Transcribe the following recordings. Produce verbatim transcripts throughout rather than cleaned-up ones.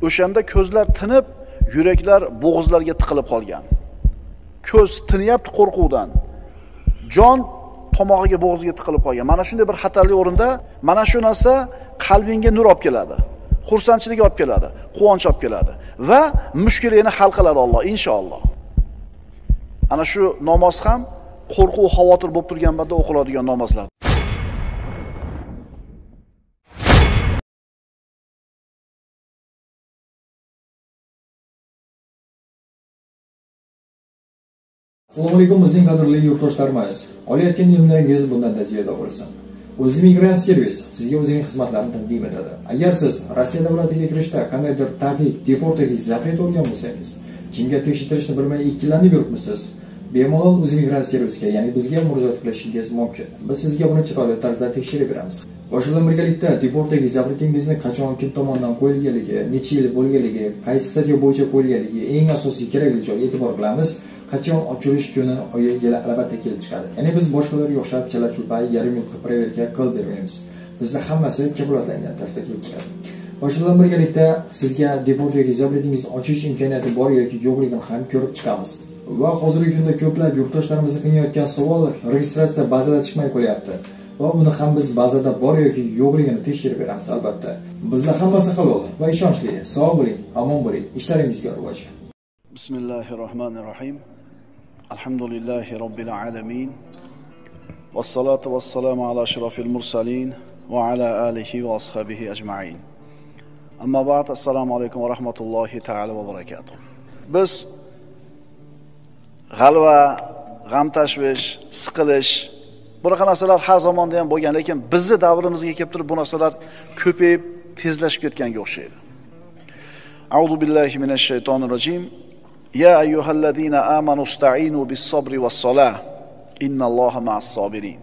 O'shanda ko'zlar tinib, yuraklar bo'g'izlarga tiqilib qolgan. Ko'z tinyapti qo'rquvdan. Jon tomog'iga, bo'g'ziga tiqilib qolgan. Mana shunday bir xatarli o'rinda mana shu narsa qalbingga nur olib keladi. Xursandchilik olib keladi, quvonch olib keladi va mushkulingni hal qiladi Alloh inshaalloh. Ana shu namoz ham qo'rquv, xavotir bo'lib turgan banda o'qiladigan namozlar. Assalomu alaykum bizning qadrli yurtdoshlarimiz. Olayotgan ilmlaringiz bundan da ziyoda bo'lsin. O'zimigrant servis sizga o'zining xizmatlarini taqdim etadi. Agar siz Rossiya davlatiga kirishda qandaydir taqiq, deport yoki zapret olgan bo'lsangiz, kimga tekshirishni bilmay ikkilanib yuribmisiz? Bemalol O'zimigrant servisga, ya'ni bizga murojaat qilishingiz mumkin. Biz sizga buni chiroyli tarzda tekshirib beramiz. Boshqa bilan birgalikda deportdagi zapretingizni qachon kim tomonidan qo'yilganligi, necha yil bo'lganligi, qaysi stadiya bo'yicha qo'yilganligi, eng asosiy kerakli joyga e'tibor qilamiz. Qachon ochilish kuni, oyi, yili albatta kelib chiqadi. Ya'ni biz boshqalarga o'xshab chala-chulpay yarim yil qilib qilib bermaymiz. Bizda hammasi kafolatlangan tarzda kelib chiqadi. Boshqa bilan birgalikda sizga deport yoki zapretingizni ochish imkoniyati bor yoki yo'qligini ham ko'rib chiqamiz. Va hozirgi kunda ko'plab yurtdoshlarimiz qiynayotgan savol registratsiya bazada chiqmay qo'yapti. Va buni ham biz bazada bor yoki yo'qligini tekshirib beramiz albatta. Bizda hammasi halol va ishonchli. Sog' bo'ling, omon bo'ling, ishlaringizga rivoj. Bismillahirrohmanirrohim. Alhamdulillahi robbil alamin. Vassalatu vassalamu ala ashrafil mursalin va ala alihi va ashabihi ajma'in. Amma ba'd, assalomu alaykum va rahmatullohi ta'ala va barakatuh. Biz g'alva, g'am tashvish, siqilish, bunaqa narsalar har zamonda ham bo'lgan, lekin bizning davrimizga kelib turib bu narsalar ko'payib, tezlashib ketganga o'xshaydi. A'udhu billahi minash shaytonir rojim. Ya ayyuhallazina amanu ista'inu bis-sabri was-salah. Innalloha ma'as-sabirin.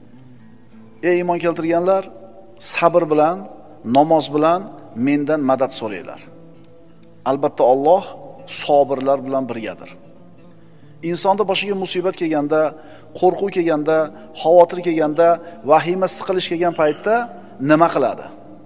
Ey iymon keltirganlar, sabr bilan, namoz bilan mendan madad so'ranglar. Albatta Alloh sabirlar bilan birgadir. Insonda boshiga musibat kelganda, qo'rquv kelganda, xavotir kelganda, vahima, siqilish kelgan paytda nima qiladi?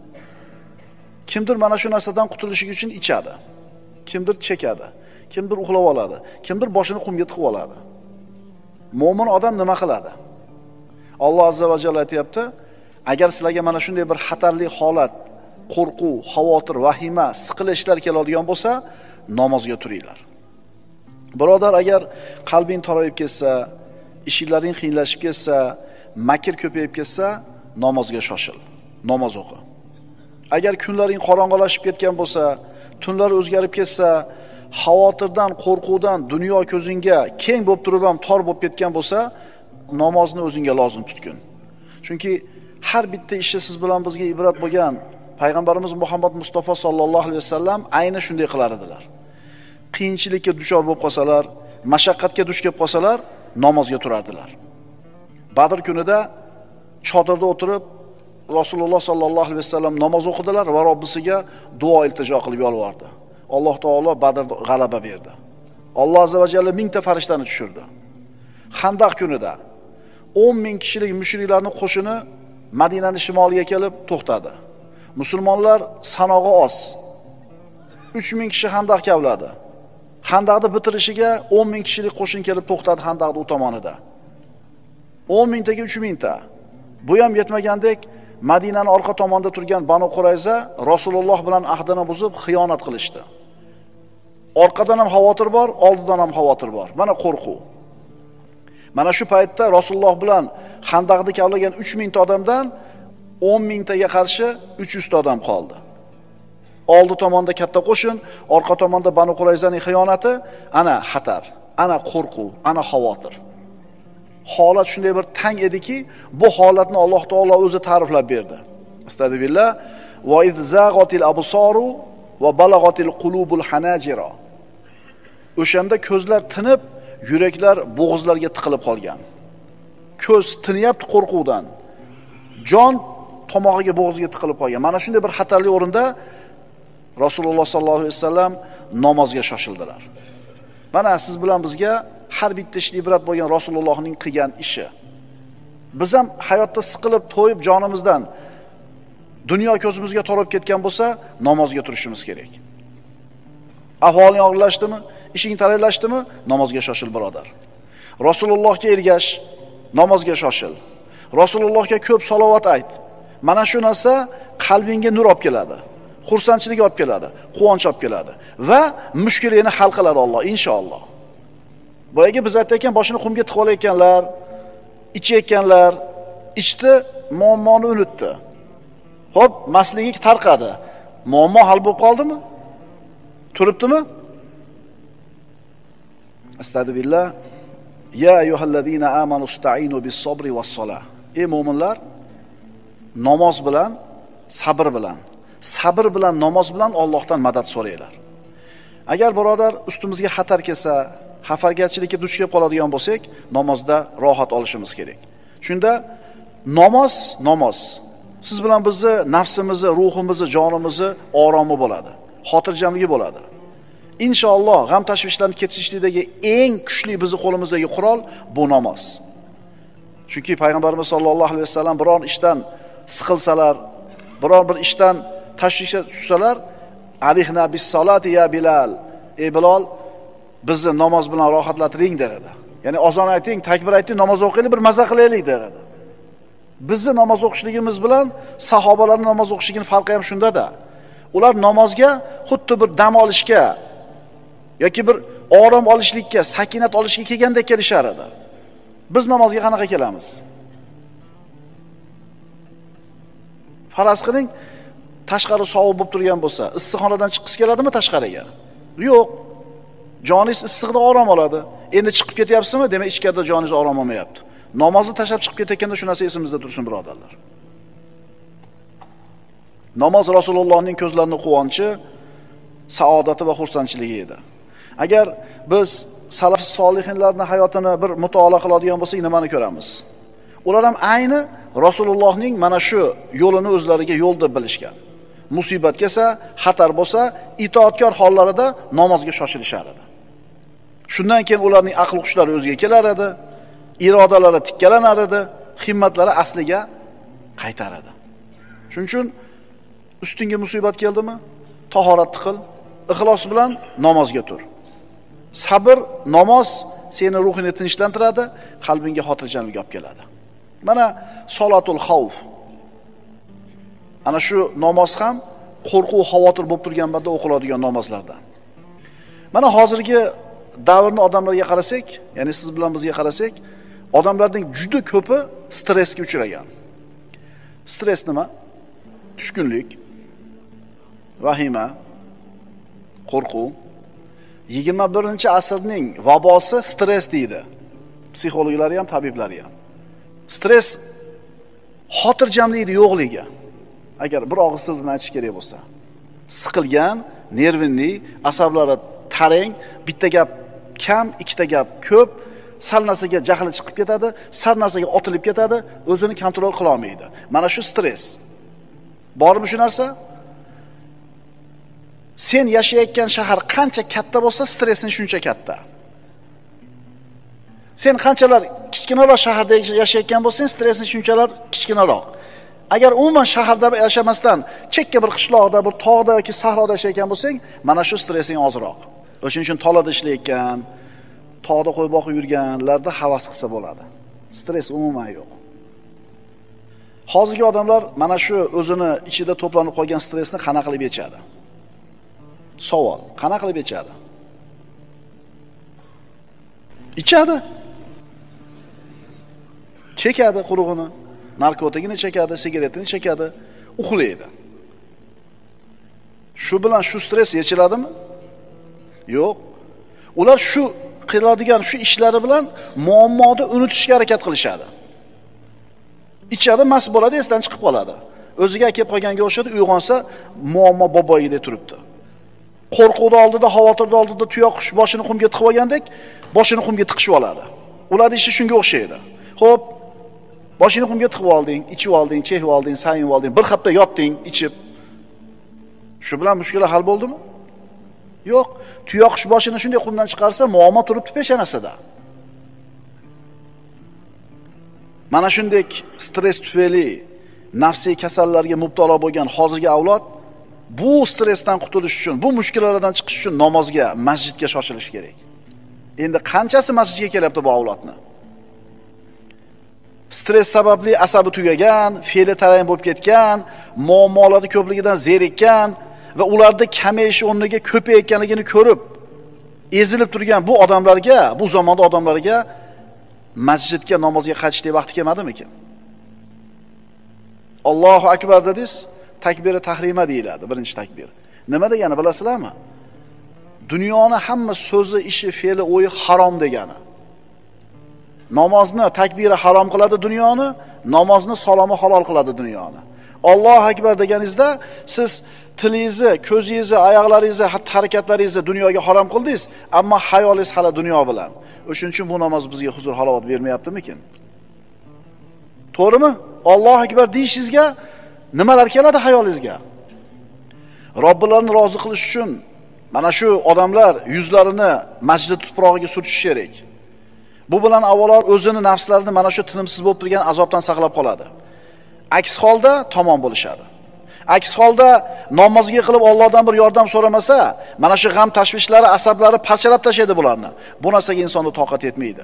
Kimdir mana shu narsadan qutulish uchun ichadi. Kimdir chekadi. Kimdir uxlab oladi, kimdir boshini qumga tiqib oladi. Mo'min odam nima qiladi? Alloh azza va jalla aytayapti, agar sizlarga mana shunday bir xatarli holat, qo'rquv, xavotir, vahima, siqilishlar keladigan bo'lsa, namozga turinglar. Birodar, agar qalbing torayib ketsa, ishlaring qiyinlashib ketsa, makr ko'payib ketsa, namozga shoshil, namoz o'qi. Agar kunlaring qorong'ilashib ketgan bo'lsa, tunlar o'zgarib ketsa, xavotirdan, qo'rquvdan dunyo ko'zingga keng bo'lib turib ham tor bo'lib ketgan bo'lsa, namozni o'zingga lozim tutgin. Chunki har bitta ishi siz bilan bizga ibrat bo'lgan payg'ambarimiz Muhammad Mustafa sallallohu alayhi vasallam ayni shunday qilar edilar. Qiyinchilikka duchor bo'lib qolsalar, mashaqqatga duch kelib qolsalar, namozga turardilar. Badr kunida chodirda o'tirib Rasululloh sallallohu alayhi vasallam namoz o'qidilar va Robbisiga duo iltijo qilib yolvordi. Alloh taolo Badrda g'alaba berdi. Alloh azza va jalla mingta farishtani tushirdi. Xandaq kunida o'n ming kishilik mushriklarning qo'shini Madinaning shimoliga kelib to'xtadi. Musulmonlar sanog'i oz. uch ming kishi xandaq kavladi. Xandaqni bitirishiga o'n ming kishilik qo'shin kelib to'xtadi xandaqning u tomonida. o'n mingtaga uch mingta. Bu ham yetmagandek, Madinaning orqa tomonida turgan Banu Qurayza Rasululloh bilan ahdini buzib xiyonat qilishdi. Orqadan ham xavotir bor, oldidan ham xavotir bor. Mana qo'rquv. Mana shu paytda Rasululloh bilan xandaqni kavlagan uch mingta odamdan o'n mingtaga qarshi uch yuz ta odam qoldi. Oldi tomonda katta qo'shin, orqa tomonda Banu Qurayzaning xiyonati, ana xatar, ana qo'rquv, ana xavotir. Holat shunday bir tang ediki, bu holatni Alloh taolo o'zi ta'riflab berdi. Astagfirullah. Va iz zaghatil absaru va balaghatil qulubul hanajira. O'shanda ko'zlar tinib, yuraklar bo'g'izlarga tiqilib qolgan. Ko'z tinyapti qo'rquvdan. Jon tomog'iga, bo'g'ziga tiqilib qolgan. Mana shunday bir xatarli o'rinda Rasululloh sallallohu alayhi vasallam namozga shoshildilar. Mana siz bilan bizga har bitta ishda ibrat bo'lgan Rasulullohning qilgan ishi. Biz ham hayotda siqilib, to'yib jonimizdan dunyo ko'zimizga torib ketgan bo'lsa, namozga turishimiz kerak. Ahvoling og'irlashdimi? Ishing taraylashdimi? Namozga shoshil birodar. Rasulullohga ergash, namozga shoshil. Rasulullohga ko'p salovat ayt. Mana shu narsa qalbingga nur olib keladi. Xursandchilik olib keladi, quvonch olib keladi va mushkulingni hal qiladi Alloh inshaalloh. Boyaga biz aytayotgan boshini qumga tiqib olayotganlar, ichayotganlar, ichdi, muammoni unutdi. Xo'p, masligi tarqadi. Muammo hal bo'lib qoldimi? Turibdimi? Astagfirullah. Ya ayyuhallazina amanu ista'inu bis-sabri was-salah. Ey mu'minlar, namoz bilan, sabr bilan, sabr bilan, namoz bilan Allohdan madad so'ranglar. Agar birodar ustimizga xatar kelsa, xafargarchilikka duch kelib qoladigan bo'lsak, namozda rohat olishimiz kerak. Shunda namoz, namoz siz bilan bizni nafsimizni, ruhimizni, jonimizni oromi bo'ladi, xotirjamligi bo'ladi. Inshaalloh g'am tashvishlarni ketishlikdagi eng kuchli bizning qo'limizdagi qurol bu namoz. Chunki payg'ambarimiz sollallohu alayhi vasallam biror ishdan siqilsalar, biror bir ishdan tashvishga tushsalar, alihna bis solati ya Bilal, ey Bilal, bizni namoz bilan rohatlantiring derdi. Ya'ni azon ayting, takbir ayting, namoz o'qiylik, bir maza qilaylik derdi. Bizni namoz o'qishligimiz bilan sahobalarning namoz o'qishining farqi ham shunda-da. Ular namozga xuddi bir dam olishga yoki bir orom olishlikka, sakinat olishga kelganda kelishar edi. Biz namozga qanaqa kelamiz? Faraz qiling, tashqari sovuq bo'lib turgan bo'lsa, issiqxonadan chiqqisi keladimi tashqariga? Yo'q. Joningiz issiqda orom oladi. Endi chiqib ketyapsizmi? Demak, ichkarida joningiz orom olmayapti. Namozni tashlab chiqib ketayotganda shu narsa esimizda tursin, birodarlar. Namoz Rasulullohning ko'zlarining quvonchi, saodati va xursandchiligi edi. Agar biz salaf solihinlarning hayotini bir mutolaa qiladigan bo'lsak, nimani ko'ramiz? Ular ham ayni Rasulullohning mana shu yo'lini o'zlariga yo'l deb bilishgan. Musibat kelsa, xatar bo'lsa, itoatkor hollarida namozga shoshilishar edi. Shundan keyin ularning aql hushlari o'ziga kelar edi, irodalari tikkalanar edi, himmatlari asliga qaytar edi. Shuning uchun ustingga musibat keldimi, tahorat qil, ixlos bilan namozga tur. Sabr, namoz seni ruhini tinchlantiradi, qalbingga xotirjamlik olib keladi. Mana solatul xavf. Ana shu namoz ham qo'rquv, xavotir bo'lib turgan vaqtda o'qiladigan namozlardan. Mana hozirgi davrni odamlarga qarasak, ya'ni siz bilan bizga qarasak, odamlarning juda ko'pi stressga uchragan. Stress nima? Tushkunlik, vahima, qo'rquv. yigirma birinchi asrning vabosi stress deydi. Psixologlar ham, tabiblar ham. Stress xotirjamlikning yo'qligi. Agar bir og'iz so'z bilan aytish kerak bo'lsa, siqilgan, nervinli, asablari tarang, bitta gap kam, ikkita gap ko'p, sal narsaga jahli chiqib ketadi, sal narsaga otilib ketadi, o'zini kontrol qila olmaydi. Mana shu stress. Bormi shu narsa? Sen yashayotgan shahar qancha katta bo'lsa, stressing shuncha katta. Sen qanchalar kichkinaroq shaharda yashayotgan bo'lsang, stressing shunchalar kichkinaroq. Agar umuman shaharda yashamasdan, chekka bir qishloqda, bir tog'da yoki sahroda yashayotgan bo'lsang, mana shu stressing ozroq. O'shuning uchun tolada ishlayotgan, tog'da qo'y boqib yurganlarda havas qilsa bo'ladi. Stress umuman yo'q. Hozirgi odamlar mana shu o'zini ichida to'planib qolgan stressni qanaqa qilib yechadi? Savol, qanaqa qilib yechadi? Ichadi. Chekadi qurug'ini, narkotikini chekadi, sigaretini chekadi, uxlaydi. Shu bilan shu stress yechiladimi? Yo'q. Ular shu qiladigan shu ishlari bilan muammoni unutishga harakat qilishadi. Ichadi, mast bo'ladi, esdan chiqib qoladi. O'ziga kelib qolganga o'xshadi, uyg'onsa muammo boboyida turibdi. Qo'rquvda oldida, xavotirda oldida tuyoq boshini qumga tiqib olgandek, boshini qumga tiqishib oladi. Ular ishi shunga o'xshaydi. Xo'p, boshini qumga tiqib olding, ichib olding, chekib olding, sayib olding, bir hafta yotding, ichib. Shu bilan mushkula hal bo'ldimi? Yo'q. Tuyoq boshini shunday qumdan chiqarsa, muammo turibdi peshanasida. Mana shunday stress tufayli nafsiy kasallarga mubtalo bo'lgan hozirgi avlod bu stressdan qutulish uchun, bu mushkullardan chiqish uchun namozga, masjidga shoshilish kerak. Endi qanchasi masjidga kelyapti bu avlodni? Stress sababli asabi tugagan, fe'li tarang bo'lib ketgan, muammolarning ko'pligidan zerikkan va ularda kamayish o'rniga ko'payayotganligini ko'rib ezilib turgan bu odamlarga, bu zamonda odamlarga masjidga namozga qaytishga vaqti kelmadimikin? Allohu akbar dedingiz, takbiri tahrima deyiladi, birinchi takbir. Nima degani bilasizlarmi? Dunyoni hamma so'zi, ishi, fe'li, o'yi harom degani. Namozni takbiri harom qiladi dunyoni, namozni salomi halol qiladi dunyoni. Allohu akbar deganingizda siz tilingizni, ko'zingizni, oyoqlaringizni, hatto harakatlaringizni dunyoga harom qildingiz, ammo hayolingiz hali dunyo bilan. O'shuning uchun bu namoz bizga huzur halovat bermayaptimikin? To'g'rimi? Allohu akbar deyishingizga nimalar keladi hayolingizga? Robbilarni rozi qilish uchun mana shu odamlar yuzlarini masjid tuprog'iga surtish kerak. Bu bilan avvalo o'zini nafslarini mana shu tinimsiz bo'lib turgan azobdan saqlab qoladi. Aks holda tamom bo'lishadi. Aks holda namozga qilib Allohdan bir yordam so'ramasa, mana shu g'am tashvishlari, asablari parchalab tashlaydi bularni. Bu narsaga insonning toqat yetmaydi.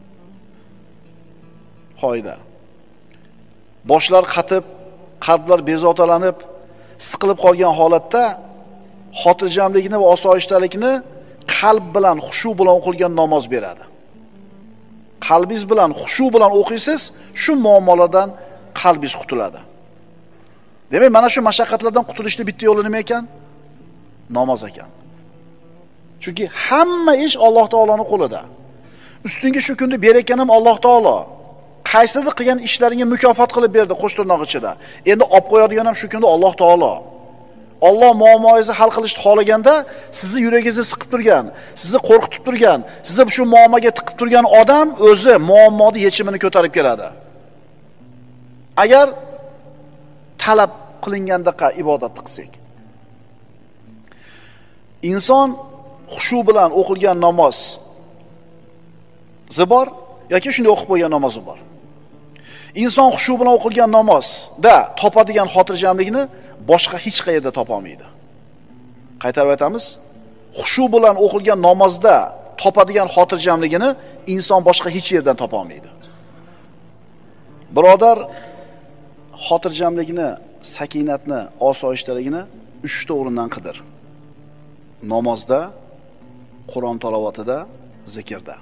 Qoida. Boshlar qatib, qalblar bezotalanib, siqilib qolgan holatda xotirjamlikni va osoyishtalikni qalb bilan, xushu bilan o'qilgan namoz beradi. Qalbingiz bilan, xushu bilan o'qiysiz, shu muammolardan qalbingiz qutuladi. Demak, mana shu mashaqqatlardan qutulishning bitta yo'li nima ekan? Namoz ekan. Chunki hamma ish Alloh taoloning qo'lida. Ustinga shu kunda berayotgan ham Alloh taolo. Qaysidir qilgan ishlaringga mukofot qilib berdi qo'shtirnoq ichida. Endi olib qo'yadigan ham shu kunda Alloh taolo. Alloh muammoingizni hal qilishni xohlaganda, sizni yuragingizni siqib turgan, sizni qo'rqitib turgan, sizni shu muammoga tiqib turgan odam o'zi muammoning yechimini ko'tarib keladi. Agar talab qilingandaqa ibodat qilsak. Inson xushu bilan o'qilgan namoz zibor yoki shunday o'qib qo'ygan namozi bor. Inson xushu bilan o'qilgan namozda topadigan xotirjamlikni boshqa hech qayerda topa olmaydi. Qaytarib aytamiz, xushu bilan o'qilgan namozda topadigan xotirjamligini inson boshqa hech yerdan topa olmaydi. Birodar, xotirjamlikni, sakinatni, osoyishtaligini uchta o'rindan qidir. Namozda, Qur'on tilovatida, zikrda.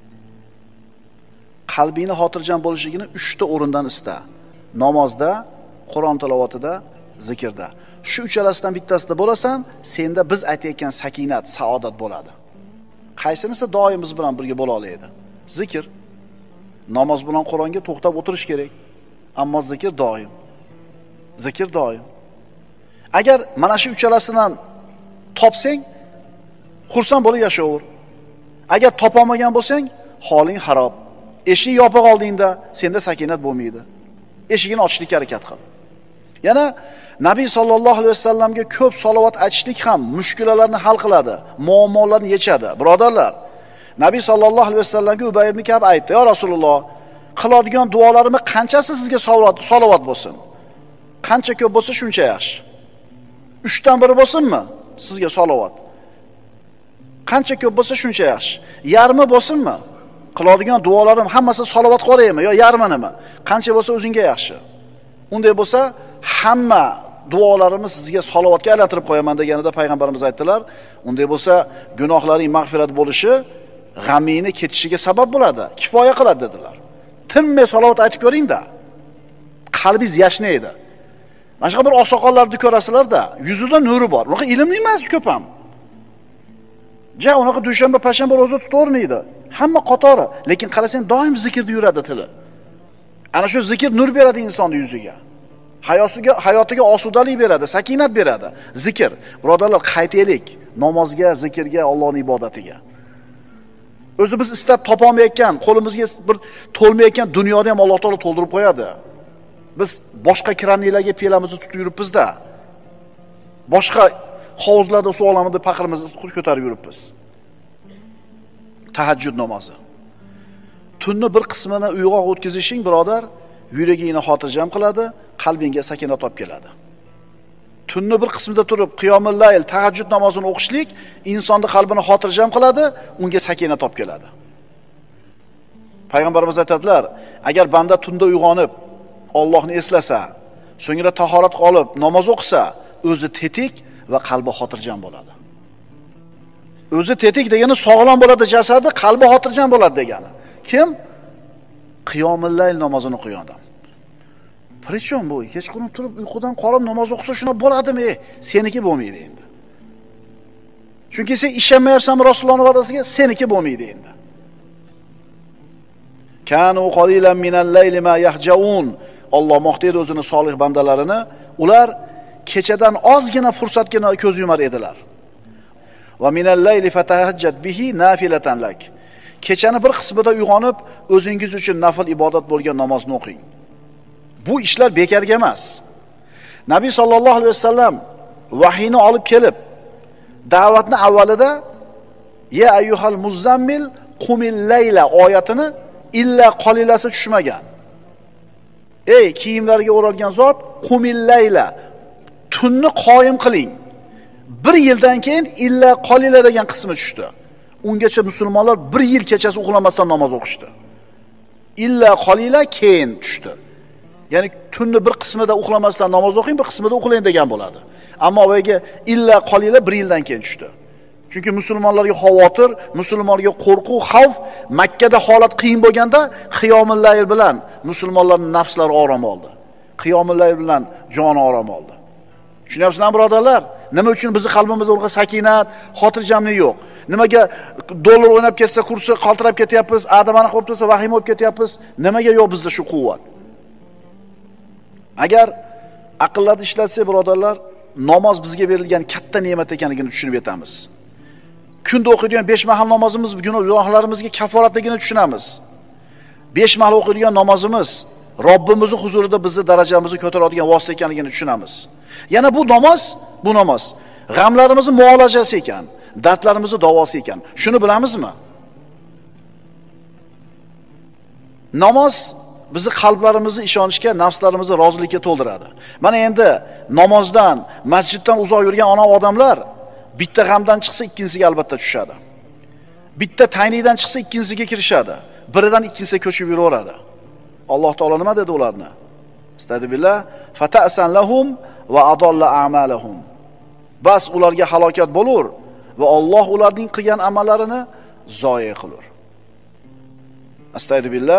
Qalbingni xotirjam bo'lishligini uchta o'rindan ista. Namozda, Qur'on tilovatida, zikrda. Shu uchalasidan bittasida bo'lasan, senda biz aytayotgan sakinat, saodat bo'ladi. Qaysinisi doimiz bilan birga bo'la oladi? Zikr. Namoz bilan Qur'onga to'xtab o'tirish kerak. Ammo zikr doim. Zikr doim. Agar mana shu uchalasidan topsang, xursand bo'lib yashayver. Agar topolmagan bo'lsang, holing xarob. Eshik yopiq oldingda senda sakinat bo'lmaydi. Eshigini ochishga harakat qil. Yana Nabiy sallallohu alayhi vasallamga ko'p salovat aytishlik ham mushkulalarni hal qiladi, muammolarni yechadi. Birodarlar, Nabiy sallallohu alayhi vasallamga Ubay ibn Ka'b aytdi: "Ya Rasululloh, qiladigan duolarimni qanchasi sizga salovat salovat bo'lsin? Qancha ko'p bo'lsa shuncha yaxshi. uchdan biri bo'lsinmi sizga salovat? Qancha ko'p bo'lsa shuncha yaxshi. Yarmi bo'lsinmi? Qiladigan duolarim hammasi salovat qoraymi yo yarminimi? Qancha bo'lsa o'zingga yaxshi. Unday bo'lsa, hamma duolarimiz sizga salovatga aylantirib qo'yaman" deganida payg'ambarimiz aytdilar. Unday bo'lsa, gunohlaring mag'firat bo'lishi, g'amingni ketishiga sabab bo'ladi, kifoya qiladi dedilar. Tinmay salovat aytib ko'ring-da. Qalbingiz yashnaydi. Mana shu bir oqsoqollarni ko'rasizlar-da, yuzida nuri bor. Unaqa ilmli emas ko'p ham. Ja, unaqa dushanba, payshanba roza tutavermaydi. Hamma qatori, lekin qarasang doim zikrda yuradi tili. Ana shu zikr nur beradi insonning yuziga. Hayosiga, hayotiga osudalik beradi, sakinat beradi. Zikr. Birodarlar, qaytaylik namozga, zikrga, Allohning ibodatiga. O'zi biz istab topolmayotgan, qo'limizga bir to'lmayotgan dunyoni ham Alloh taolo to'ldirib qo'yadi. Biz boshqa kraniylarga pelamizni tutib yuribmiz-da. Boshqa hovuzlarda suv olamida paqirimizni ko'tarib yuribmiz. Tahajjud namozi. Tunni bir qismini uyg'oq o'tkazishing, birodar, yuragingni xotirjam qiladi, qalbingga sakinat olib keladi. tunni bir qismida turib qiyomul layl, tahajjud namozini o'qishlik insonning qalbini xotirjam qiladi, unga sakina top keladi. Payg'ambarimiz aytadilar, agar banda tunda uyg'onib Allohni eslasa, so'ngra tahorat olib namoz o'qisa, o'zi tetik va qalbi xotirjam bo'ladi. O'zi tetik degani sog'lom bo'ladi jasadi, qalbi xotirjam bo'ladi degani. Kim? Qiyomul layl namozini o'qigan odam. Prechon bu, kechqurun turib uyqudan qolib namoz o'qisa shuna bo'ladimi? Seniki bo'lmaydi endi. Chunki sen ishonmayapsanmi Rasulullohning va'dasiga? Seniki bo'lmaydi endi. Kanu qalilan minal layli ma yahjaun. Alloh maqtaydi o'zini solih bandalarini, ular kechadan ozgina fursatgina ko'z yumar edilar. Va minal layli fatahajjat bihi nafilatan lak. Kechani bir qismida uyg'onib, o'zingiz uchun nafil ibodat bo'lgan namozni o'qing. Bu ishlar bekarga emas. Nabiy sallallohu alayhi vasallam vahiyni olib kelib, da'vatni avvalida ya ayyuhal muzammil qumil layla oyatini illa qolilasi tushmagan. Ey kiyimlarga o'ralgan zot, qumil layla, tunni qoyim qiling. Bir yildan keyin illa qolila degan qismi tushdi. Ungacha musulmonlar bir yil kechasi uxlamasdan namoz o'qishdi. Illa qolila keyin tushdi. Ya'ni tunni bir qismida uxlamasdan namoz o'qing, bir qismida uxlang degan bo'ladi. Ammo o'yga illa qolila bir yildan keyin tushdi. Chunki musulmonlarga xavotir, musulmonlarga qo'rquv, xavf, Makka da holat qiyin bo'lganda qiyomul layl bilan musulmonlarning nafslari orom oldi. Qiyomul layl bilan joni orom oldi. Tushunyapsizlarmi birodarlar? Nima uchun bizning qalbimizda urg'a sakinat, xotirjamlik yo'q? Nimaga dollar o'ynab ketsa, kursi qaltirab ketyapmiz, adamani qo'yib tursa vahima bo'lib ketyapmiz? Nimaga yo'q bizda shu quvvat? Agar aqllarni ishlatsak birodarlar, namoz bizga berilgan katta ne'mat ekanligini tushunib yetamiz. Kunda o'qiydigan besh mahal namozimiz gunohlarimizga kaforatligini tushunamiz. besh mahal o'qiydigan namozimiz Robbimizning huzurida bizni darajamizni ko'taradigan vosita ekanligini tushunamiz. Yana bu namoz, bu namoz g'amlarimizning muolajasi ekan, dardlarimizning davosi ekan. Shuni bilamizmi? Namoz bizni qalblarimizni ishonishga, nafslarimizni rozilikka to'ldiradi. Mana endi namozdan, masjiddan uzoq yurgan ona odamlar bitta g'amdan chiqsa ikkinchisiga albatta tushadi. Bitta taynidan chiqsa ikkinchisiga kirishadi. Biridan ikkinchisiga ko'chib yuraveradi. Alloh taolo nima dedi ularni? Astagfirullah, fata'san lahum va adalla a'malahum. Bas ularga halokat bo'lur va Alloh ularning qilgan amallarini zoya qilur. Astagfirullah.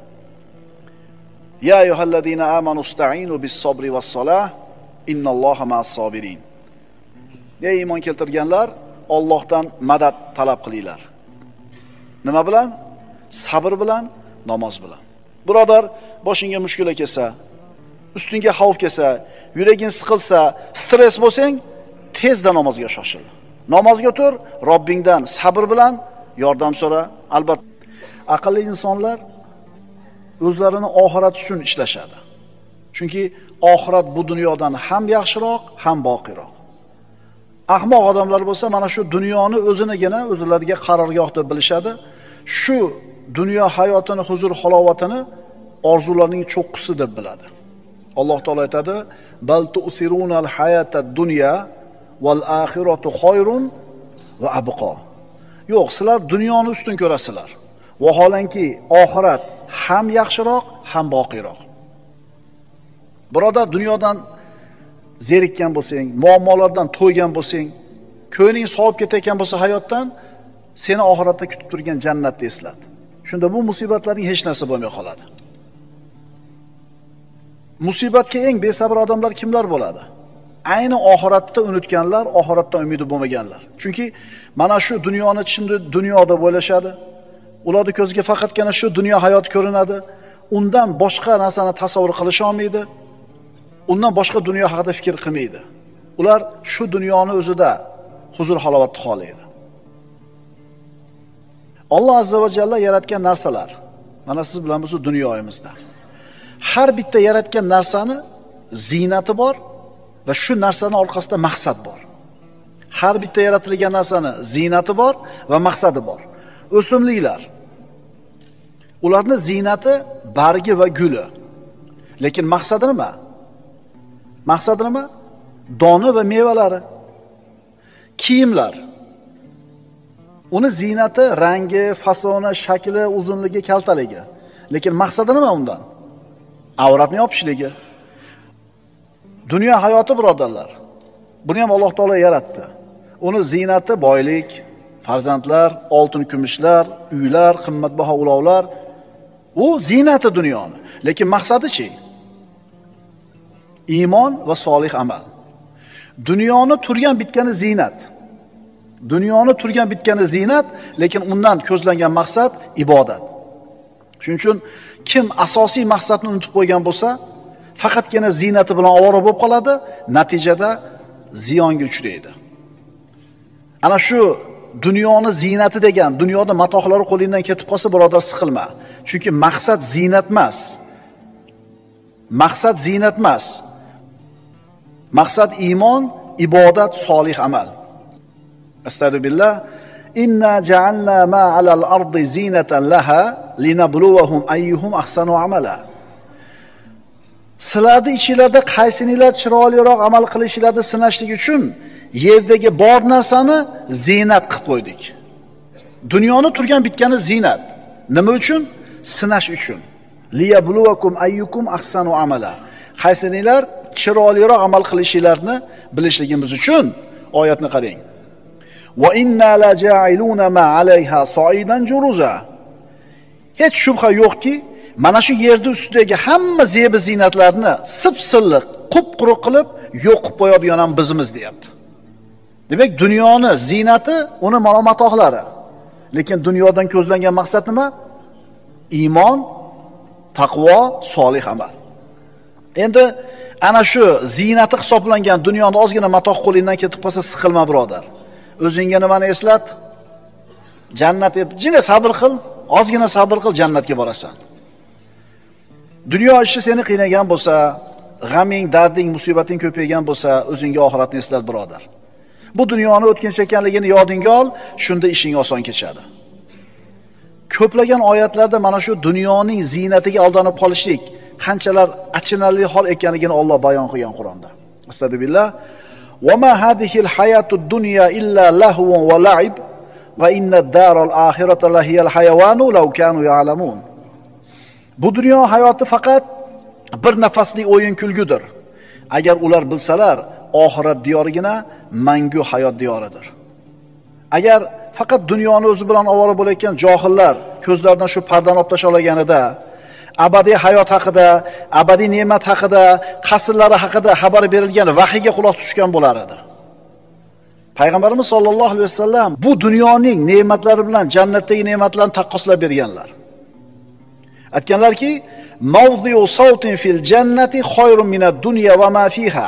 Ya ayyuhallazina amanu ista'inu bis-sabri was-salah, innalloha ma'as-sabirin. Ey iymon keltirganlar, Allohdan madad talab qilinglar. Nima bilan? Sabr bilan, namoz bilan. Birodar, boshingga mushkula kelsa, ustingga xavf kelsa, yuraging siqilsa, stress bo'lsang, tezda namozga shoshil. Namozga tur, Robbingdan sabr bilan yordam so'ra. Albatta, aqlli insonlar o'zlarini oxirat uchun ishlashadi. Chunki oxirat bu dunyodan ham yaxshiroq, ham boqiroq. Ahmoq odamlar bo'lsa, mana shu dunyoni o'zinigina o'zlariga qarorgoh deb bilishadi. Shu dunyo hayotini, huzur halovatini orzularining cho'qqisi deb biladi. Alloh taolo aytadi: "Bal tu'sirunal hayatad dunya val axiratu xoyrun va abqa." Yo'q, sizlar dunyoni ustun ko'rasizlar. Vaholanki oxirat ham yaxshiroq, ham boqiroq. Birodar, dunyodan zerikkan bo'lsang, muammolardan to'ygan bo'lsang, ko'ngling sovib ketayotgan bo'lsa hayotdan, seni oxiratda kutib turgan jannatni eslat. Shunda bu musibatlarning hech narsa bo'lmay qoladi. Musibatga eng besabr odamlar kimlar bo'ladi? Ayni oxiratda unutganlar, oxiratdan umidi bo'lmaganlar. Chunki mana shu dunyoni chinda dunyoda o'ylashadi. Ularning ko'ziga faqatgina shu dunyo hayoti ko'rinadi. Undan boshqa narsani tasavvur qilisha olmaydi. Undan boshqa dunyo haqida fikr qilmaydi. Ular shu dunyoni o'zida huzur halovatni xohlaydi. Alloh azza va jalla yaratgan narsalar, mana siz bilan biz dunyoyimizda. Har bitta yaratgan narsani ziynati bor va shu narsaning orqasida maqsad bor. Har bitta yaratilgan narsani ziynati bor va maqsadi bor. O'simliklar. Ularning ziynati bargi va guli. Lekin maqsadi nima? Maqsadi nima? doni va mevalari, kiyimlar. Uni ziynati, rangi, fasoni, shakli, uzunligi, kaltaligi. Lekin maqsadi nima undan? Avratni yopishligi. Dunyo hayoti, birodarlar. Buni ham Alloh taolo yaratdi. Uni ziynati boylik, farzandlar, oltin kumushlar, uylar, qimmatbaho ulovlar. U ziynati dunyoni. Lekin maqsadi-chi? Iymon va solih amal. Dunyoni turgan bitgani ziynat. Dunyoni turgan bitgani ziynat, lekin undan ko'zlangan maqsad ibodat. Shuning uchun kim asosiy maqsadni unutib qo'ygan bo'lsa, faqatgina ziynati bilan ovora bo'lib qoladi, natijada ziyonga uchraydi. Ana shu dunyoni ziynati degan, dunyoda matohlari qo'lingdan ketib qolsa, birodar, siqilma. Chunki maqsad ziynat emas. Maqsad ziynat emas. Maqsad iymon, ibodat, solih amal. Astagfirullah. Inna ja'alna ma 'alal ardi zinatan laha linabluwahum ayyuhum ahsanu amala. Sizlarni ichingizda qaysinilar chiroyliroq amal qilishlarini sinashlik uchun yerdagi bor narsani ziynat qilib qo'ydik. Dunyoni turgan bitgani ziynat. Nima uchun? Sinash uchun. Liyabluwakum ayyukum ahsanu amala. Qaysinilar chiroyliroq amal qilishlarini bilishligimiz uchun oyatni qarang. Va inna la ja'iluna ma 'alayha sa'idan juruza. Hech shubha yo'qki, mana shu yerda ustidagi hamma zebi ziynatlarni sip-silliq, qup-quruq qilib yo'q qilib qo'yadigan ham bizimiz, deyapti. Demak, dunyoni ziynati uni ma'lumatohlari. Lekin dunyodan ko'zlangan maqsad nima? Iymon, taqvo, solih amal. Endi ana shu ziynati hisoblangan dunyoda ozgina matoh qo'lingdan ketib qolsa, siqilma, birodar. O'zingga nimani eslat? Jannat deb, jina sabr qil, ozgina sabr qil, jannatga borasan. Dunyo ishi seni qiynagan bo'lsa, g'aming, darding, musibating ko'paygan bo'lsa, o'zingga oxiratni eslat, birodar. Bu dunyoni o'tkinchi ekanligini yodingga ol, shunda ishing oson kechadi. Ko'plagan oyatlarda mana shu dunyoning ziynatiga aldanib qolishlik qanchalar achinarli hol ekanligini Alloh bayon qilgan Qur'onda. Astagfirullah. Va ma hadihil hayatud dunya illa lahwun va la'ib va inna ad-daral akhirata lahiyal hayawanu law kanu ya'lamun. Bu dunyo hayoti faqat bir nafaslik o'yin kulgudir. Agar ular bilsalar, oxirat diyorigina mangu hayot diyoridir. Agar faqat dunyoni o'zi bilan ovora bo'layotgan johillar ko'zlaridan shu pardani olib tasha olganida, abadiy hayot haqida, abadiy ne'mat haqida, qasrlari haqida xabar berilgan vahiyga quloq tutishgan bo'lar edi. Payg'ambarimiz sollallohu alayhi vasallam bu dunyoning ne'matlari bilan jannatdagi ne'matlarni taqqoslab berganlar. Aytganlarki, mawdhi'u sawtin fil jannati khayrun minad dunya va ma fiha.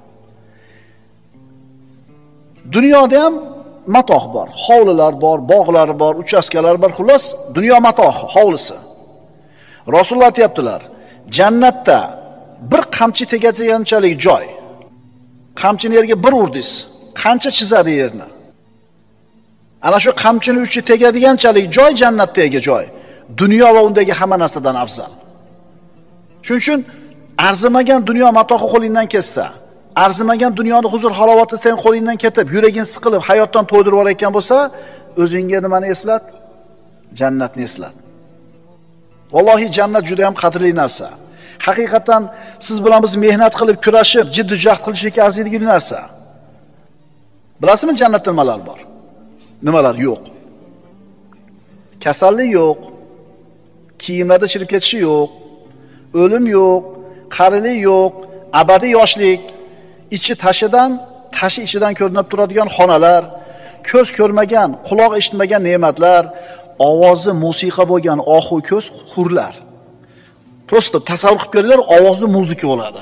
Dunyoda ham matoh bor, hovlilar bor, bog'lar bor, uchastkalar bor, xullas, dunyo matoh, hovlisi. Rasululloh aytibdilar, jannatda bir qamchi tegadiganchalik joy. Qamchini yerga bir urdingiz, qancha chizadi yerni. Ana shu qamchini uchi tegadiganchalik joy jannatdagi joy. Dunyo va undagi hamma narsadan afzal. Shuning uchun arzimagan dunyo matohi qo'lingdan ketsa, arzimagan dunyoni huzur halovati sen qo'lingdan ketib, yuraging siqilib, hayotdan to'ydirib yorayotgan bo'lsa, o'zingga nimani eslat? Jannatni eslat. Vallohi jannat juda ham qadrli narsa. Haqiqatan siz bilan biz mehnat qilib, kurashib, jiddiy jahd qilishga arziydigan narsa. Bilasizmi jannatda nimalar bor? Nimalar yo'q? Kasallik yo'q, kiyimlarda chirib ketishi yo'q, o'lim yo'q, qarilik yo'q, abadiy yoshlik, ichi tashidan, tashi ichidan ko'rinib turadigan xonalar, ko'z ko'rmagan, quloq eshitmagan ne'matlar, ovozi musiqa bo'lgan ohu ko'z hurlar. Prosta tasavvur qilib ko'ringlar, ovozi muzika bo'ladi.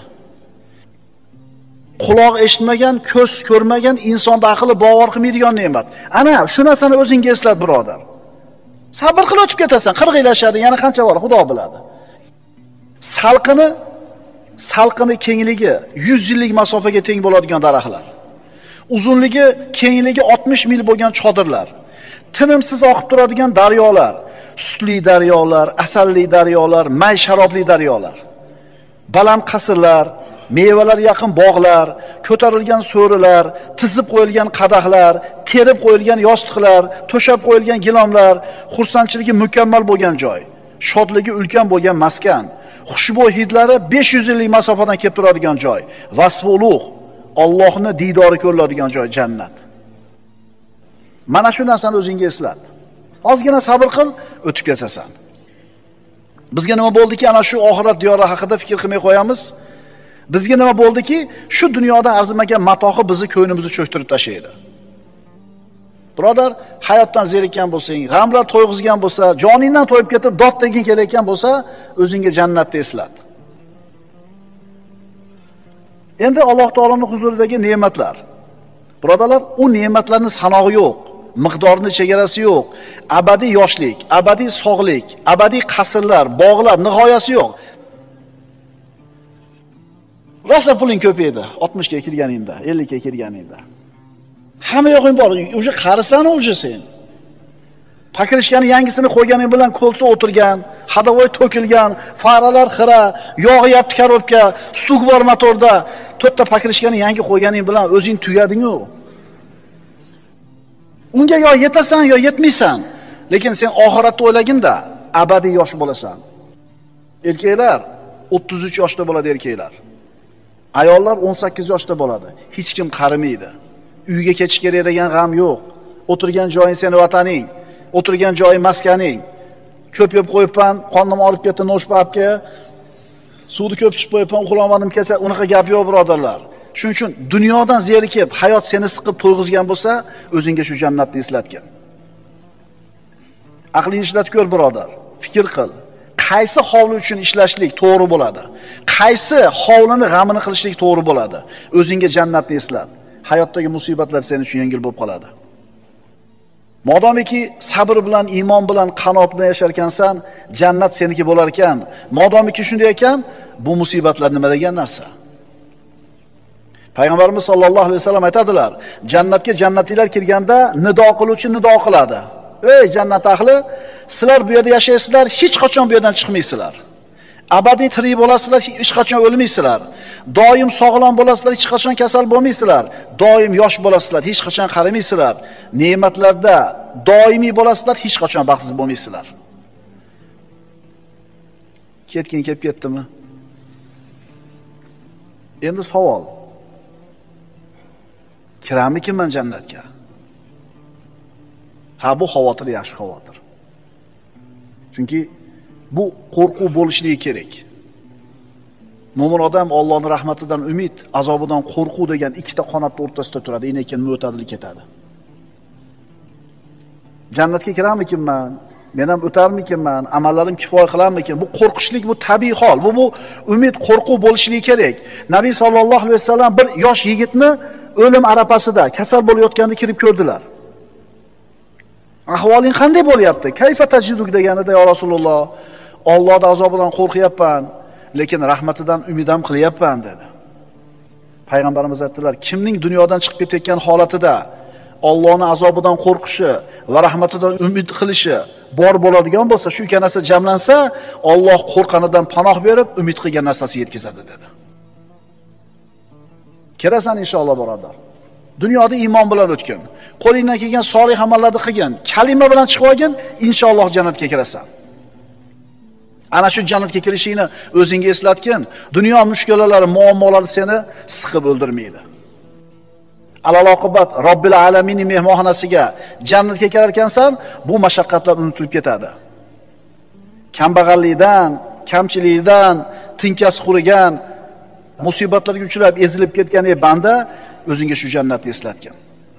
Quloq eshitmagan, ko'z ko'rmagan, insonda aqli bovar qilmaydigan ne'mat. Ana shu narsani o'zingga eslat, birodar. Sabr qilib o'tib ketasan, qirq yil yashadi, yana qancha bor, Xudo biladi. Salqini, salqini kengligi yuz yillik masofaga teng bo'ladigan daraxtlar. Uzunligi, kengligi oltmish mil bo'lgan chodirlar. Tinimsiz oqib turadigan daryolar, sutli daryolar, asalli daryolar, may sharobli daryolar. Baland qasrlar, mevalar yaqin bog'lar, ko'tarilgan so'rilar, tizib qo'yilgan qadahlar, terib qo'yilgan yostiqlar, to'shab qo'yilgan gilomlar, xursandchiligi mukammal bo'lgan joy, shodligi ulkan bo'lgan maskan, xushbo'y hidlari besh yuz yillik masofadan kelib turadigan joy, vasfi ulug', Allohning diydori ko'riladigan joy jannat. Mana shu narsani o'zingga eslat. Ozgina sabr qil, o'tib ketasan. Bizga nima bo'ldiki, ana shu oxirat diyori haqida fikr qilmay qo'yamiz. Bizga nima bo'ldiki, shu dunyoda arzimagan matohi bizni ko'nglimizni cho'ktirib tashlaydi. Birodar, hayotdan zerikkan bo'lsang, g'amlar to'yg'izgan bo'lsa, joningdan to'yib ketib dod deging kelayotgan bo'lsa, o'zingga jannatni eslat. Endi Alloh taoloning huzuridagi ne'matlar. Birodarlar, u ne'matlarning sanog'i yo'q, miqdorining chegarasi yo'q. Abadiy yoshlik, abadiy sog'lik, abadiy qasrlar, bog'lar nihoyasi yo'q. Rosa puling ko'paydi, oltmishga kirganingda, ellikka kirganingda. Hamma yo'g'ing bor, o'sha qarisan o'sha sen. Pakrishkani yangisini qo'yganing bilan qo'lsa o'tirgan, hadavoy to'kilgan, faralar xira, yog'iyapti karobka, stug bor motorda, to'rtta pakrishkani yangi qo'yganing bilan o'zing tugading-ku. Unga yo yetasan yo yetmaysan, lekin sen oxiratni o'ylaginda abadiy yosh bo'lasan. Erkaklar o'ttiz uch yoshda bo'ladi erkaklar. Ayollar o'n sakkiz yoshda bo'ladi. Hech kim qarimaydi. Uyga ketish kerak degan g'am yo'q. O'tirgan joying seni vataning, o'tirgan joying maskaning. Ko'p yeb qo'yibman, qonnim olib ketdi no'shpabga. Suvni ko'p ichib qo'yibman, uxlamadim kecha. Unaqa gap yo'q, birodarlar. Shuning uchun dunyodan zerikib, hayot seni siqib to'yg'izgan bo'lsa, o'zingga shu jannatni eslatgin. Aqlingni ishlatib ko'r, birodar. Fikr qil. Qaysi hovli uchun ishlashlik to'g'ri bo'ladi? Qaysi hovlini g'amini qilishlik to'g'ri bo'ladi? O'zingga jannatni eslat. Hayotdagi musibatlar sening uchun yengil bo'lib qoladi. Modomiki sabr bilan, iymon bilan, qanoat bilan yashar ekansan, jannat seniki bo'lar ekan. Modomiki shunday ekan, bu musibatlar nima degan narsa? Payg'ambarimiz sollallohu alayhi vasallam aytadilar, jannatga jannatiylar kirganda nido qiluvchi nido qiladi. Ey jannat ahli, sizlar bu yerda yashaysizlar, hech qachon bu yerdan chiqmaysizlar. Abadiy tirik bo'lasizlar, hech qachon o'lmaysizlar. Doim sog'lom bo'lasizlar, hech qachon kasal bo'lmaysizlar. Doim yosh bo'lasizlar, hech qachon qaramaysizlar. Ne'matlarda doimiy bo'lasizlar, hech qachon baxtsiz bo'lmaysizlar. Ketgin kelib ketdimi? Endi savol. Kiramikinman jannatga? Ha, bu xavotir yaxshi xavotir. Chunki bu qo'rquv bo'lishligi kerak. Mo'min odam Allohning rahmatidan umid, azobidan qo'rquv degan ikkita qanotning o'rtasida turadi, lekin mo'tadil ketadi. Jannatga kiramikinman? Men ham o'tarmikinman? Amallarim kifoya qilarmikin? Bu qo'rqishlik, bu tabiiy hol. Bu bu umid, qo'rquv bo'lishligi kerak. Nabiy sallallohu alayhi vasallam bir yosh yigitni o'lim arafasida kasal bo'layotganida kirib ko'rdilar. Ahvoling qanday bo'lyapti? Kayfa tajiduk deganida ya Rasululloh, Allohning azobidan qo'rqyapman, lekin rahmatidan umid ham qilyapman dedi. Payg'ambarimiz aytdilar, kimning dunyodan chiqib ketayotgan holatida Allohning azobidan qo'rqishi va rahmatidan umid qilishi bor bo'ladigan bo'lsa, shu ikki narsa jamlansa, Alloh qo'rqanidan panoh berib, umid qilgan narsasiga yetkazadi dedi. Kirasan inshaalloh birodar. Dunyoda iymon bilan o'tgin. Qo'lingdan kelgan solih amallarni qilgin. Kalima bilan chiqib olgin, inshaalloh jannatga kirasan. Ana shu jannatga kirishingni o'zingga eslatgin. Dunyo mushkulalari, muammolari seni siqib o'ldirmaydi. Alal oqibat Robbil alaminning mehmonxonasiga jannatga kirar ekansan, bu mashaqqatlar unutilib ketadi. Kambag'allikdan, kamchilikdan, tinkasi qurigan, musibatlarga uchrab ezilib ketgan ey banda, o'zingga shu jannatni eslatgin.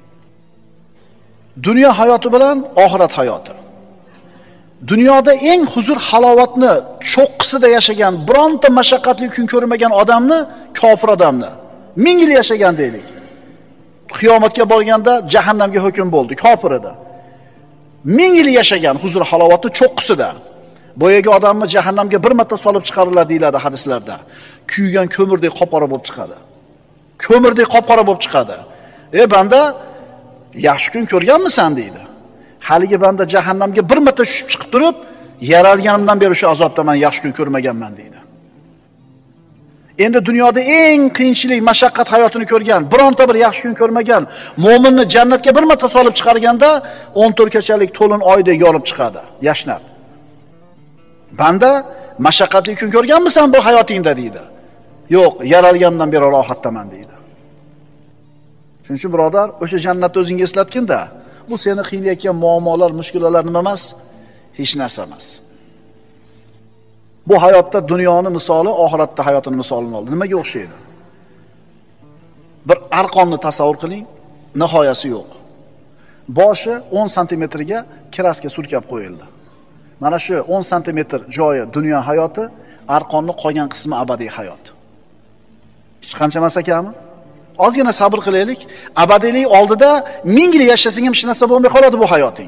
Dunyo hayoti bilan oxirat hayoti. Dunyoda eng huzur halovatni cho'qqisida yashagan, bironta mashaqqatli kun ko'rmagan odamni, kofir odamni ming yil yashagan deylik. Qiyomatga borganda jahannamga hukm bo'ldi, kofir edi. ming yil yashagan huzur halovatni cho'qqisida. Boyaga odamni jahannamga bir marta solib chiqariladi deyiladi hadislarda. Kuygan ko'mirdek qop-qora bo'lib chiqadi. Ko'mirdek qop-qora bo'lib chiqadi. Ey banda, yaxshi kun ko'rganmisan deydi. Haligi banda jahannamga bir marta tushib chiqib turib, yaralganimdan beri shu azobda men yaxshi kun ko'rmaganman deydi. Endi dunyoda eng qiyinchilik, mashaqqat hayotini ko'rgan, bironta bir yaxshi kun ko'rmagan mo'minni jannatga bir marta solib chiqarganda o'n to'rt kechalik to'lin oydek yorib chiqadi, yashnab. Banda, mashaqqatli kun ko'rganmisan bu hayotingda deydi. Yo'q, yaralgandan beri rohatdaman deydi. Shuning uchun birodar, o'sha jannatni o'zingga eslatganda, bu seni qiynayotgan muammolar, mushkulalar nima emas? Hech narsa emas. Bu hayotda dunyoni misoli, oxiratda hayotning misolini oldi. Nimaga o'xshaydi? Bir arqonni tasavvur qiling, nihoyasi yo'q. Boshi o'n santimetrga kraska surkab qo'yildi. Mana shu o'n santimetr joyi dunyo hayoti, arqonning qolgan qismi abadiy hayot. Hech qancha emas ekanmi? Ozgina sabr qilaylik. Abadiylik oldida ming yil yashasang ham hech narsa bo'lmay qoladi bu hayoting.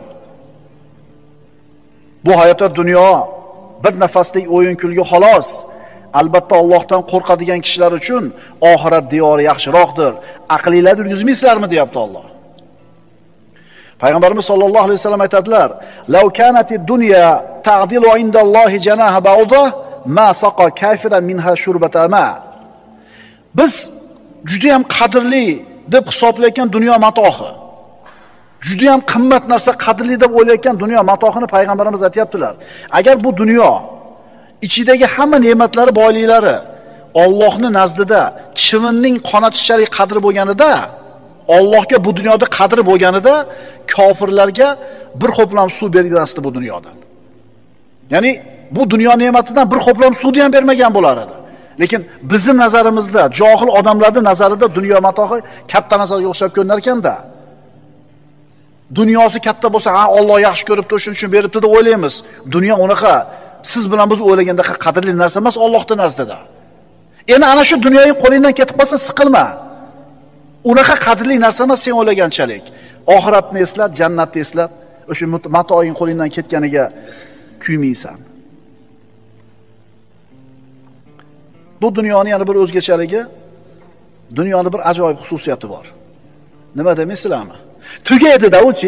Bu hayotda dunyo bir nafaslik o'yin kulgi xolos. Albatta Allohdan qo'rqadigan kishilar uchun oxirat diyori yaxshiroqdir. Aqlingizlarni yurgizmaysizlarmi deyapti Alloh. Payg'ambarimiz sollallohu alayhi vasallam aytadilar: "Law kanatid dunya ta'dilu indallohi janaha ba'uda ma saqa kafiran minha shurbata ma." Biz juda ham qadrli deb hisoblayotgan dunyo matohi, juda ham qimmat narsa, qadrli deb o'ylayotgan dunyo matohini payg'ambarimiz aytayaptilar. Agar bu dunyo ichidagi hamma ne'matlari, boyliklari Allohning nazdida chivinning qonatishchalik qadri bo'lganida, Allohga bu dunyoda qadri bo'lganida, kofirlarga bir xo'plam suv bermasdi bu dunyodan. Ya'ni bu dunyo ne'matidan bir xo'plam suvni ham bermagan bo'lar edi. Lekin bizning nazarimizda, johil odamlarning nazarida dunyo matohi katta narsaga o'xshab ko'rinar ekanda. Dunyosi katta bo'lsa, ha Alloh yaxshi ko'ribdi, shuning uchun beribdi deb o'ylaymiz. Dunyo unaqa siz bilan biz o'ylaganda qadrli narsa emas Allohning nazdida. Endi ana shu dunyoning qo'lingdan ketib qolsa siqilma. Unaqa qadrli narsa emas sen o'ylaganchalik. Oxiratni eslat, jannatni eslat, o'sha matoing qo'lingdan ketganiga kuymaysan. Bu dunyoning yana bir o'zgachaligi, dunyoning bir ajoyib xususiyati bor. Nima demaysizlarmi? Tugaydi-da uchi.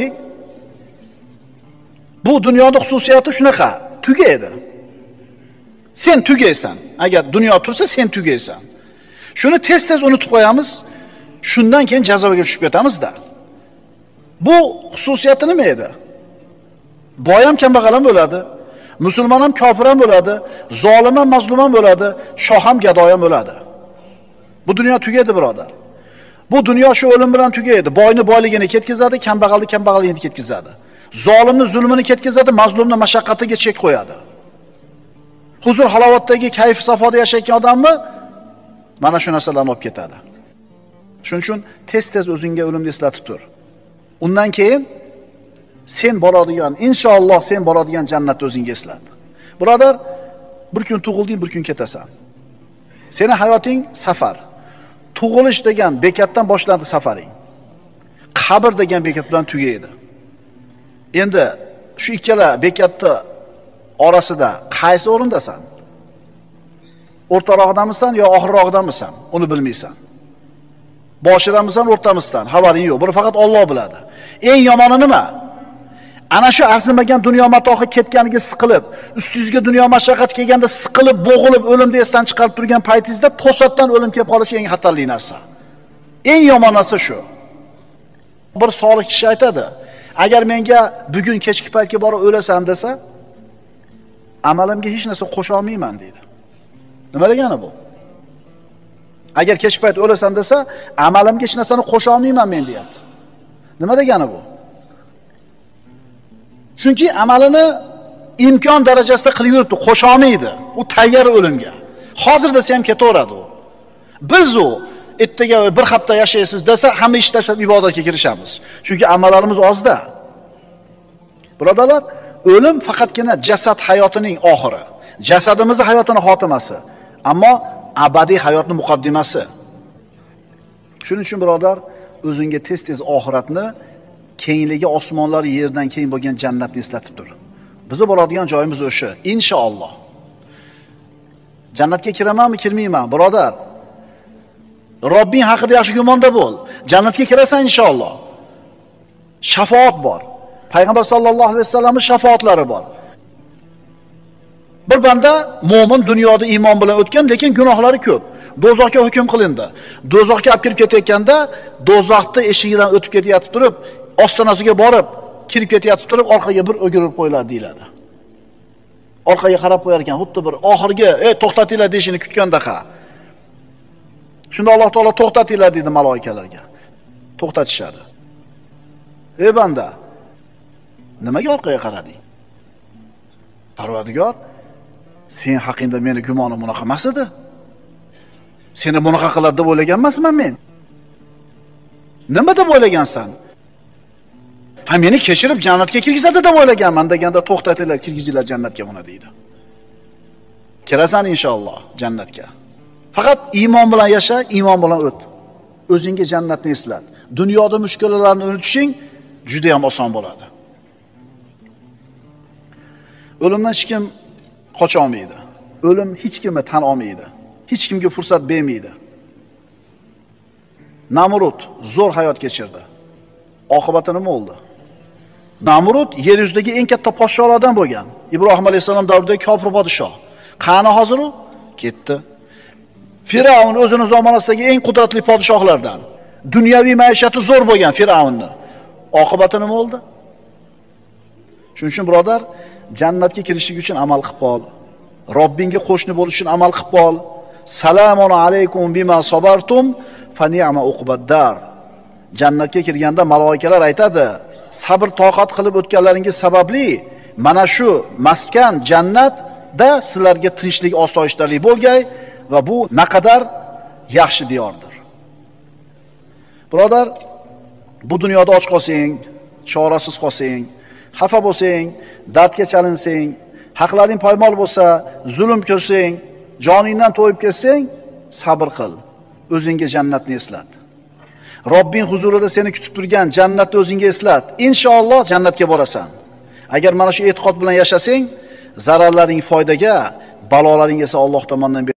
Bu dunyoning xususiyati shunaqa, tugaydi. Sen tugaysan. Agar dunyo tursa sen tugaysan. Shuni tez-tez unutib qo'yamiz. Shundan keyin jazoga tushib ketamiz-da. Bu xususiyati nima edi? Boy ham kambag'al ham bo'ladi, musulmon ham kofir ham bo'ladi, zolim ham mazlum ham bo'ladi, shoh ham gadoy ham bo'ladi. Bu dunyo tugaydi birodar. Bu dunyo shu o'lim bilan tugaydi. Boyni boyligini ketkazadi, kambag'alni kambag'alligini ketkazadi. Zolimni zulmini ketkazadi, mazlumni mashaqqatiga chek qo'yadi. Huzur halovatdagi kayf safoda yashayotgan odamni mana shu narsalarni olib ketadi. Shuning uchun tez-tez o'zingga o'limni eslatib tur. Undan keyin sen boradigan, inshaalloh sen boradigan jannatni o'zingga eslat. Birodar, bir kun tug'ilding, bir kun ketasan. Seni hayoting safar. Tug'ilish degan bekatdan boshlandi safaring. Qabr degan bekat bilan tugaydi. Endi shu ikkala bekatni orasida qaysi o'rindasan? O'rtaroqdamisan yo oxirroqdamisan? Uni bilmaysan. Boshidamisan, o'rtamizdan xabaring yo'q. Buni faqat Alloh biladi. Eng yomoni nima? Ana shu arzimagan dunyo matohi ketganiga siqilib, ustingizga dunyo mashaqqat kelganda siqilib, bo'g'ilib, o'limni esdan chiqarib turgan paytingizda to'satdan o'lim kelib qolishi eng xatarli narsa. Eng yomon narsa shu. Bir solih kishi aytadi, agar menga bugun kechki paytga borib o'lasan desa, amalimga hech narsa qo'sha olmayman deydi. Nima degani bu? Agar kechki payt o'lasan desa, amalimga hech narsani qo'sha olmayman men deyapti. Nima degani bu? Chunki amalini imkon darajasida qilib yuribdi, qo'sha olmaydi. U tayyor o'limga. Hozir desa ham ketaveradi u. Biz u ertaga bir hafta yashaysiz desa, hamma ish tashlab ibodatga kirishamiz. Chunki amallarimiz ozda. Birodalar, o'lim faqatgina jasad hayotining oxiri. Jasadimizning hayotining xotimasi, ammo abadiy hayotning muqaddimasi. Shuning uchun birodar, o'zingga tez-tez oxiratni, kengligi osmonlar yerdan keng bo'lgan jannatni eslatib tur. Bizni boradigan joyimiz o'sha, inshaalloh. Jannatga kiramanmi, kirmayman, birodar? Robbing haqida yaxshi gumonda bo'l. Jannatga kirasan inshaalloh. Shafaat bor. Payg'ambar sollallohu alayhi vasallamning shafaatlari bor. Bir banda mo'min dunyoda iymon bilan o'tgan, lekin gunohlari ko'p. do'zaxga hukm qilindi. Do'zaxga olib kirib ketayotganda, do'zaxni eshigidan o'tib ketayotib turib, ostonasiga borib, kirib ketayotib turib, orqaga bir o'girib qo'yiladi deyiladi. Orqaga qarab qo'yar ekan, xuddi bir oxirgi, "Ey, to'xtatinglar" deshini kutgandaqa. Shunda Alloh taolo to'xtatinglar dedi maloikalarga. To'xtatishadi. "Ey banda, nimaga orqaga qarading? Parvardigor, sen haqingda meni gumonim bunaqa emas edi. Seni bunaqa qiladi deb o'ylagan emasman men. Nima deb o'ylagansan? Ha, meni kechirib jannatga kirgizadi deb o'ylaganman" deganda, "To'xtatinglar, kirgizinglar jannatga buni" deydi. Kirasan inshaalloh jannatga. Faqat iymon bilan yasha, iymon bilan o't. O'zingga jannatni eslat. Dunyoda mushkulalarni unutishing juda ham oson bo'ladi. O'limdan hech kim qocha olmaydi. O'lim hech kimni tan olmaydi. Hech kimga fursat bermaydi. Namrud zo'r hayot kechirdi. Oqibati nima bo'ldi? Namrud yer yuzidagi eng katta podsholardan bo'lgan. Ibrohim alayhisalom davridagi kofir podshoh. Qani hozir u? Ketdi. Firavun o'zining zamonasidagi eng qudratli podshohlardan. Dunyoviy maishati zo'r bo'lgan Firavunni. Oqibati nima bo'ldi? Shuning uchun birodar, jannatga kirishlik uchun amal qilib qol. Robbingga qo'shni bo'lish uchun amal qilib qol. Salamun alaykum bima sabartum fa ni'ma uqbaddar. Jannatga kirganda maloikalar aytadi, sabr toqat qilib o'tganlaringiz sababli mana shu maskan jannatda sizlarga tinchlik, osoyishtalik bo'lgay va bu naqadar yaxshi diyordir. Birodar, bu dunyoda och qolsang, chorasiz qolsang, xafa bo'lsang, dardga chalinsang, haqlaring poymol bo'lsa, zulm ko'rsang, joningdan to'yib ketsang, sabr qil. O'zingga jannatni eslat. Robbing huzurida seni kutib turgan jannatni o'zingga eslat. Inshaalloh jannatga borasan. Agar mana shu e'tiqod bilan yashasang, zararlaring foydaga, balolaring esa Alloh tomonidan